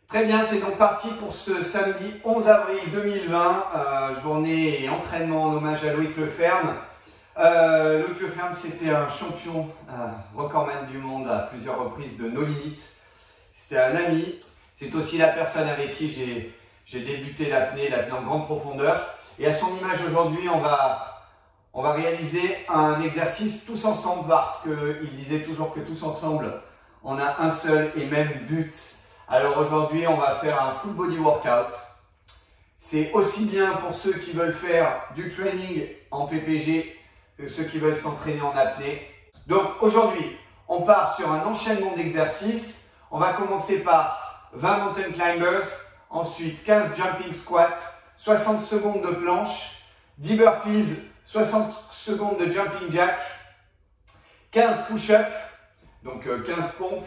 Très bien, c'est donc parti pour ce samedi 11 avril 2020, journée et entraînement en hommage à Loïc Leferme. Loïc Leferme, c'était un champion, recordman du monde à plusieurs reprises de No Limit. C'était un ami, c'est aussi la personne avec qui j'ai débuté l'apnée en grande profondeur. Et à son image aujourd'hui, on va réaliser un exercice tous ensemble parce qu'il disait toujours que tous ensemble, on a un seul et même but. Alors aujourd'hui, on va faire un full body workout. C'est aussi bien pour ceux qui veulent faire du training en PPG que ceux qui veulent s'entraîner en apnée. Donc aujourd'hui, on part sur un enchaînement d'exercices. On va commencer par 20 mountain climbers, ensuite 15 jumping squats, 60 secondes de planche, 10 burpees, 60 secondes de jumping jack, 15 push-ups, donc 15 pompes,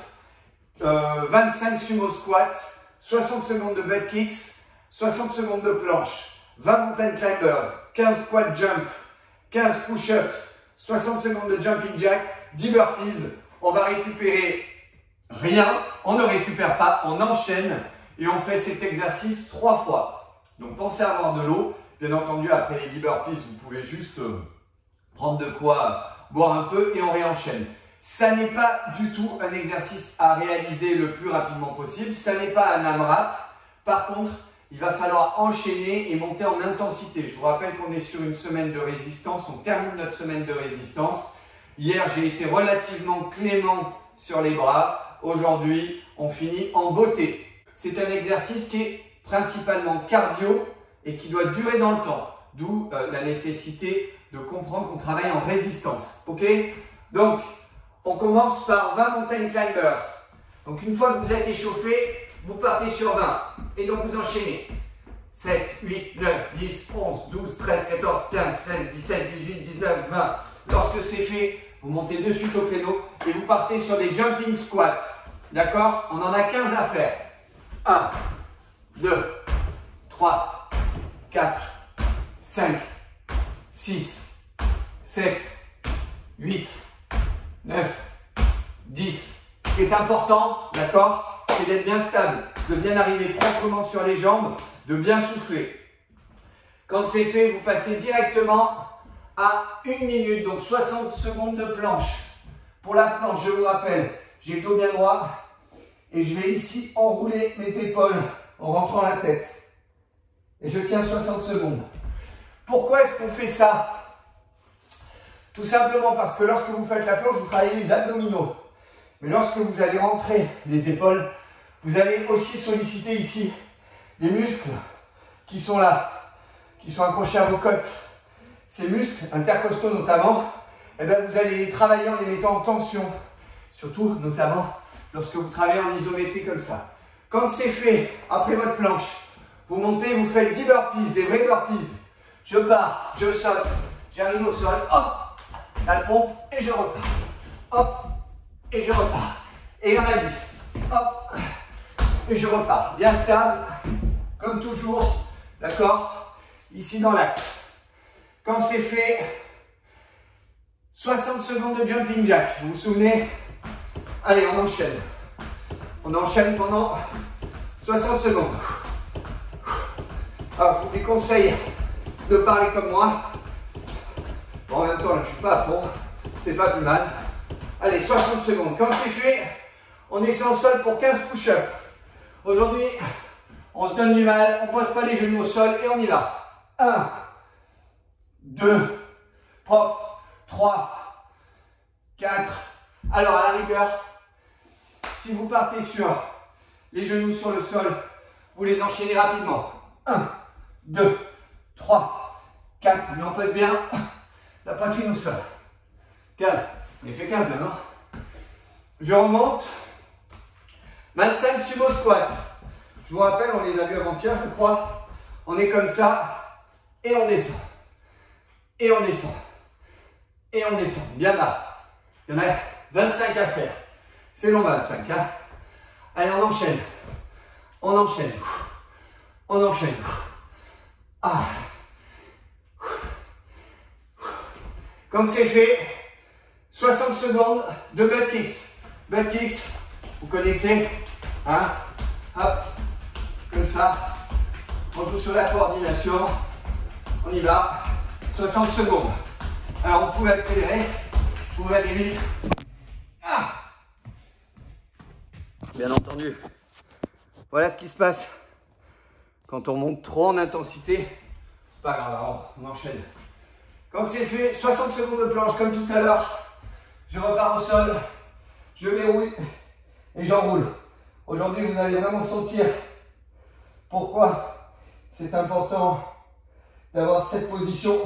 25 sumo squats, 60 secondes de butt kicks, 60 secondes de planche, 20 mountain climbers, 15 squat jump, 15 push-ups, 60 secondes de jumping jack, 10 burpees. On va récupérer rien, on ne récupère pas, on enchaîne et on fait cet exercice 3 fois. Donc pensez à avoir de l'eau. Bien entendu, après les 10 burpees, vous pouvez juste prendre de quoi boire un peu et on réenchaîne. Ça n'est pas du tout un exercice à réaliser le plus rapidement possible. Ça n'est pas un AMRAP. Par contre, il va falloir enchaîner et monter en intensité. Je vous rappelle qu'on est sur une semaine de résistance. On termine notre semaine de résistance. Hier, j'ai été relativement clément sur les bras. Aujourd'hui, on finit en beauté. C'est un exercice qui est principalement cardio et qui doit durer dans le temps. D'où la nécessité de comprendre qu'on travaille en résistance. Ok? Donc, on commence par 20 mountain climbers. Donc, une fois que vous êtes échauffé, vous partez sur 20. Et donc, vous enchaînez. 7, 8, 9, 10, 11, 12, 13, 14, 15, 16, 17, 18, 19, 20. Lorsque c'est fait, vous montez de suite au créneau et vous partez sur des jumping squats. D'accord? On en a 15 à faire. 1, 2, 3, 4, 5, 6, 7, 8, 9, 10. Ce qui est important, d'accord, c'est d'être bien stable, de bien arriver proprement sur les jambes, de bien souffler. Quand c'est fait, vous passez directement à 1 minute, donc 60 secondes de planche. Pour la planche, je vous rappelle, j'ai le dos bien droit et je vais ici enrouler mes épaules en rentrant la tête. Et je tiens 60 secondes. Pourquoi est-ce qu'on fait ça? Tout simplement parce que lorsque vous faites la planche, vous travaillez les abdominaux. Mais lorsque vous allez rentrer les épaules, vous allez aussi solliciter ici des muscles qui sont là, qui sont accrochés à vos côtes. Ces muscles, intercostaux notamment, eh bien vous allez les travailler en les mettant en tension. Surtout, notamment, lorsque vous travaillez en isométrie comme ça. Quand c'est fait, après votre planche, vous montez, vous faites 10 burpees, des vrais burpees. Je pars, je saute, j'arrive au sol, hop, la pompe et je repars. Hop, et je repars. Et il y en a 10. Hop, et je repars. Bien stable, comme toujours, d'accord? Ici dans l'axe. Quand c'est fait, 60 secondes de jumping jack. Vous vous souvenez? Allez, on enchaîne. On enchaîne pendant 60 secondes. Alors, je vous déconseille de parler comme moi. Bon, en même temps, là, je ne suis pas à fond. C'est pas plus mal. Allez, 60 secondes. Quand c'est fait, on est sur le sol pour 15 push-ups. Aujourd'hui, on se donne du mal. On ne pose pas les genoux au sol et on y va. 1, 2, propre, 3, 4. Alors, à la rigueur, si vous partez sur les genoux sur le sol, vous les enchaînez rapidement. 1, 2, 3, 4. Mais on pose bien la poitrine au sol. 15. On a fait 15 là, non? Je remonte. 25 sumo squats. Je vous rappelle, on les a vus avant-hier, je crois. On est comme ça et on descend. Et on descend. Et on descend. Bien bas. Il y en a 25 à faire. C'est long 25. Hein? Allez, on enchaîne. On enchaîne. On enchaîne. Ah. Quand c'est fait, 60 secondes de butt kicks. Butt kicks, vous connaissez. Hein? Hop, Comme ça, on joue sur la coordination. On y va. 60 secondes. Alors, on pouvait accélérer. Vous pouvez aller vite. Ah, bien entendu. Voilà ce qui se passe quand on monte trop en intensité. C'est pas grave, alors on enchaîne. Quand c'est fait, 60 secondes de planche comme tout à l'heure. Je repars au sol, je verrouille et j'enroule. Aujourd'hui, vous allez vraiment sentir pourquoi c'est important d'avoir cette position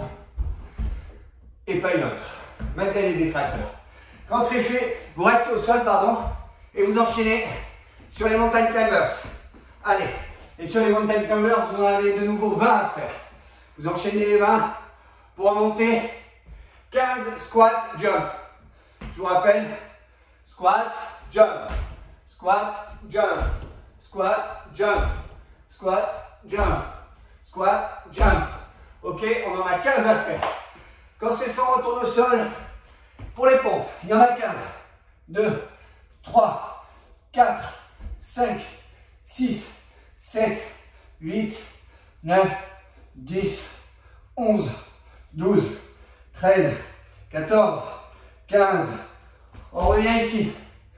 et pas une autre, malgré les détracteurs. Quand c'est fait, vous restez au sol, pardon, et vous enchaînez sur les mountain climbers. Allez, et sur les mountain climbers, vous en avez de nouveau 20 à faire. Vous enchaînez les 20 pour remonter 15 squat jump. Je vous rappelle, squat, jump, squat, jump, squat, jump, squat, jump, squat, jump. Ok, on en a 15 à faire. Quand c'est fait, on retourne au sol. Pour les pompes, il y en a 15. 2, 3, 4, 5, 6, 7, 8, 9, 10, 11, 12, 13, 14, 15. On revient ici.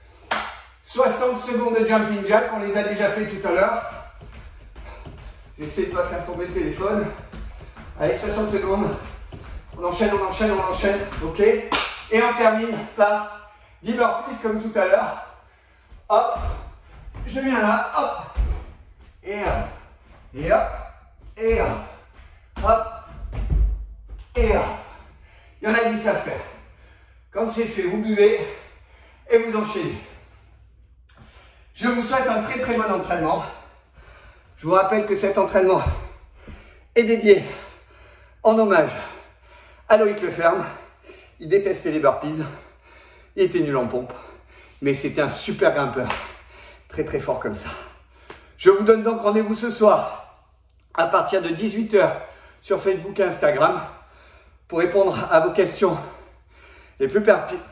60 secondes de jumping jack, on les a déjà fait tout à l'heure. J'essaie de ne pas faire tomber le téléphone. Allez, 60 secondes. On enchaîne, on enchaîne, on enchaîne. Ok. Et on termine par 10 burpees comme tout à l'heure. Hop. Je viens là. Hop. Et hop. Et hop. Et hop. Hop. Et hop. Il y en a 10 à faire. Quand c'est fait, vous buvez et vous enchaînez. Je vous souhaite un très très bon entraînement. Je vous rappelle que cet entraînement est dédié en hommage à Loïc Leferme. Il détestait les burpees. Il était nul en pompe. Mais c'était un super grimpeur. Très très fort comme ça. Je vous donne donc rendez-vous ce soir à partir de 18 h sur Facebook et Instagram pour répondre à vos questions les plus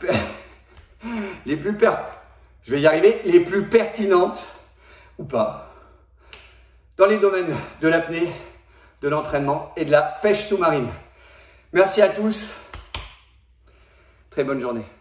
pertinentes ou pas dans les domaines de l'apnée, de l'entraînement et de la pêche sous-marine. Merci à tous. Très bonne journée.